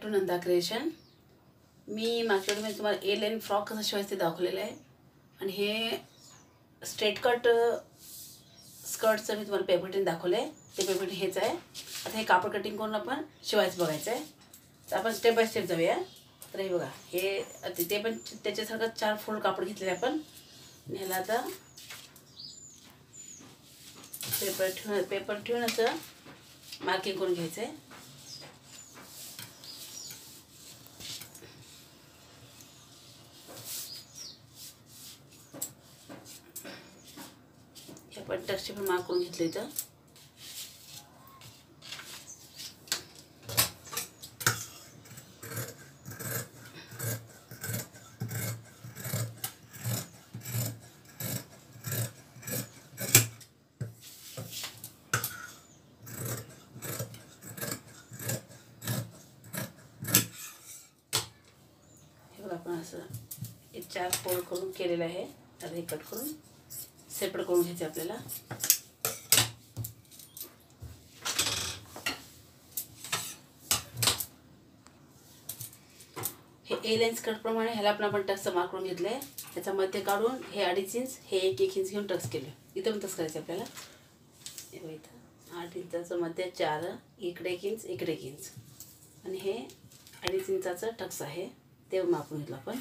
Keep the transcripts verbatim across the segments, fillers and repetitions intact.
To Nanda creation. मी मार्केटमध्ये तुम्हाला ए line frock कसं शिवायचं ते दाखवलेलं आहे आणि हे स्ट्रेट कट स्कर्टचं मी तुम्हाला पेपरटिन दाखवलं आहे। ते पेपरटिन हेच आहे। आता हे कापड कटिंग करून आपण शिवायचं बघायचं आहे। तर आपण स्टेप बाय स्टेप जाऊया। तर हे बघा, हे ते पण त्याच्यासारखं चार फोल्ड कापड घेतलेले आपण। ह्याला आता पेपर ठेवून पेपर ठेवून असं मार्किंग करून घ्यायचं आहे। हे आपण टक्सचे पण मार्क करून घेतले इथं। आपण असं एक चार फोल्ड करून केलेलं आहे। आता हे कट करून सेपरेट करून घ्यायचं आपल्याला। हे ए लाईन स्कर्ट प्रमाणे ह्याला पण आपण टक्स मार्क करून घेतलंय। त्याचा मध्य काढून हे अडीच इंच हे एक एक इंच घेऊन टक्स केले। इथं पण टक्स करायचं आपल्याला। हे बघा, इथं आठ इंचाचं मध्य, चार इकडे एक इंच इकडे एक इंच आणि हे अडीच इंचाचं टक्स आहे ते मापून घेतलं आपण।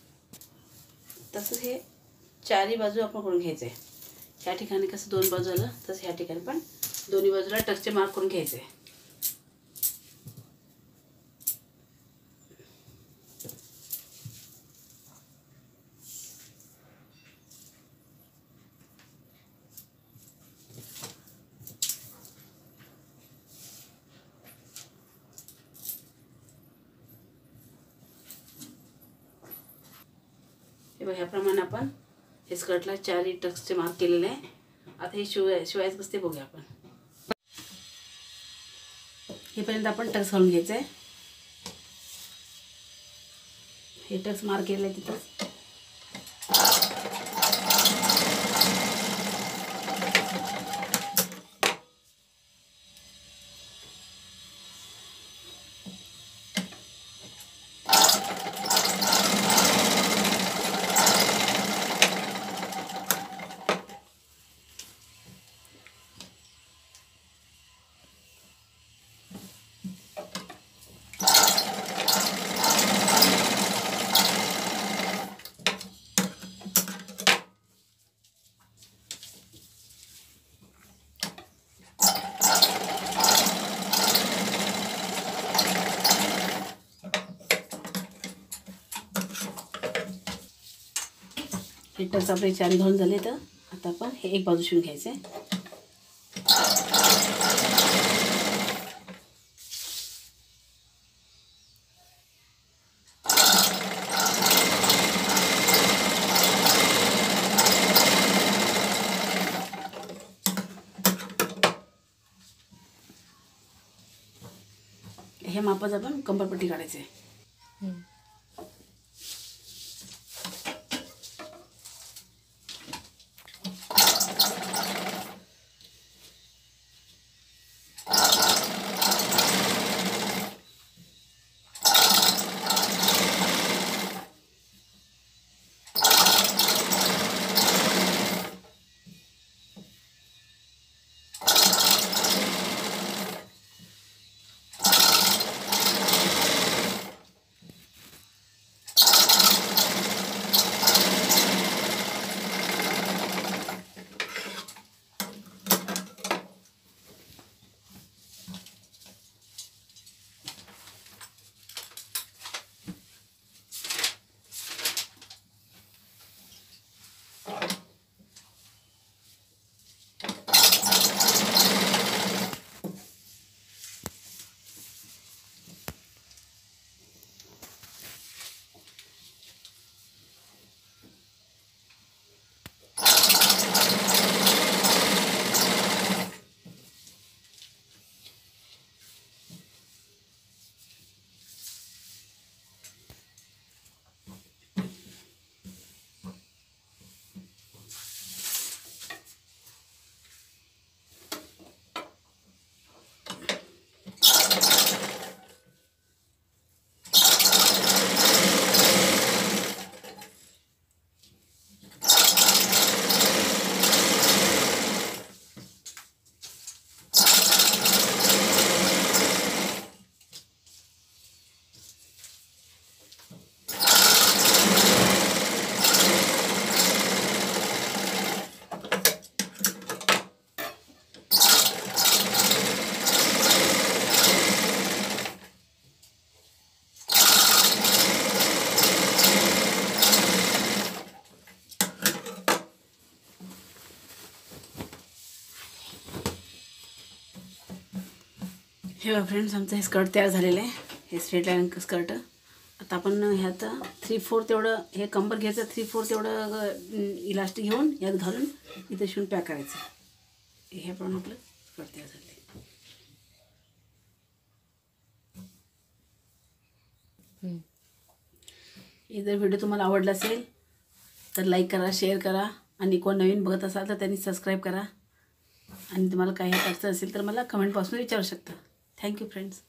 तसंच हे चारही बाजू आपण करून घ्यायचं आहे। ह्या ठिकाणी कसं दोन बाजू आलं तसं ह्या ठिकाणी पण दोन्ही बाजूला टक्सचे मार्क करून घ्यायचे आहे। हे बघा, ह्याप्रमाणे आपण हे स्कर्टला चारही टक्सचे मार्क केलेले आहे। आता हे शिवाय शिवायचं कसं ते बघूया आपण। हे पर्यंत आपण टक्स घालून घ्यायचं आहे। हे टक्स मार्क केलेलं आहे तिथं। हे टक्स आपले चार घालून झाले। तर आता आपण हे एक बाजू शिवून घ्यायचे। हे मापाचं आपण कंबरपट्टी काढायचे। हे बघा फ्रेंड्स, आमचं हे स्कर्ट तयार झालेलं आहे. हे स्ट्रेट लाईन स्कर्ट. आता आपण ह्यात थ्री फोर्थ तेवढं हे कंबर घ्यायचं, थ्री फोर्थ तेवढं इलास्टिक घेऊन यात घालून इथं शिवून पॅक करायचं. हे पण आपलं स्कर्ट तयार झालं आहे. जर व्हिडिओ तुम्हाला आवडला असेल तर लाईक करा, शेअर करा आणि कोण नवीन बघत असाल तर त्यांनी सबस्क्राईब करा. आणि तुम्हाला काही अडचण असेल तर मला कमेंटपासून विचारू शकता. Thank you friends.